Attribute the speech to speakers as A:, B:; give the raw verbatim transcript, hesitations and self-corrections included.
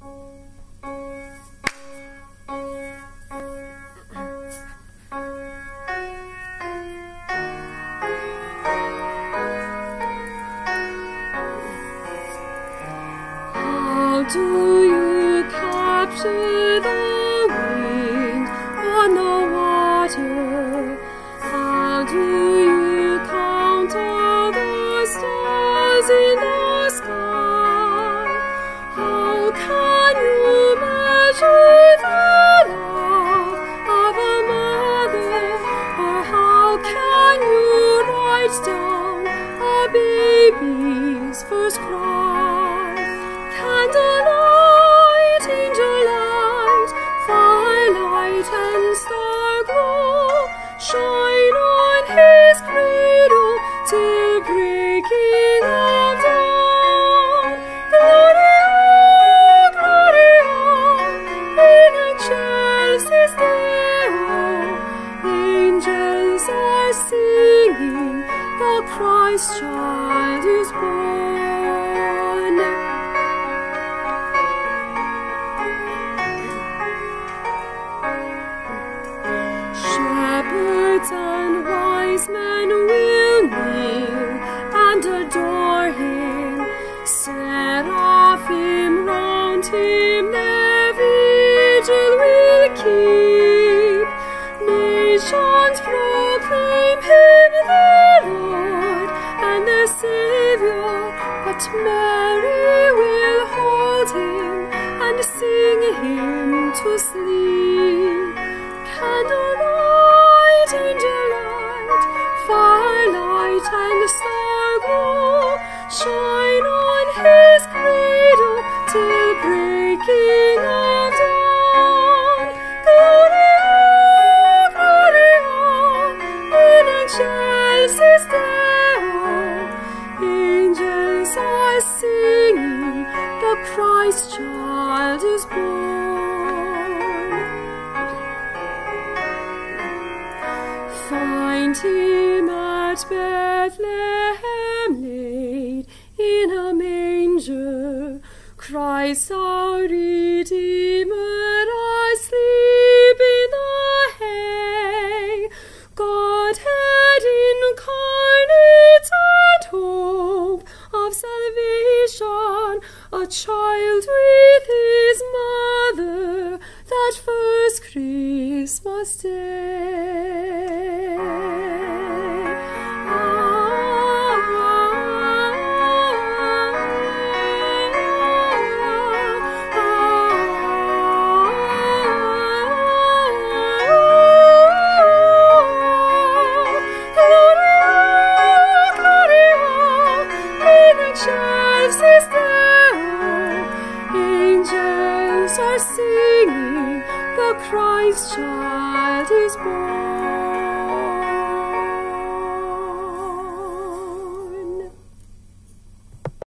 A: How do you capture the wind on the water? How do you count all the stars in the sky? How can you measure the love of a mother? Or how can you write down a baby's first cry? Candlelight, angel light, firelight and star glow, shine on his cradle till breaking of dawn. Gloria, Gloria, in excelsis Deo, angels are singing, the Christ child is born. Shepherds and wise men will kneel and adore him, seraphim round him their vigil will keep. Nations proclaim him their Lord and their Saviour, but Mary will hold him and sing him to sleep. Candlelight, angel light, firelight and star glow, shine on his cradle till breaking of dawn. Gloria, Gloria, in excelsis Deo, angels are singing, the Christ child is born. Find him at Bethlehem laid in a manger, Christ our Redeemer asleep in the hay. Godhead incarnate and hope of salvation, a child with his mother, that first Christmas day. Excelsis Deo, angels are singing, the Christ child is born.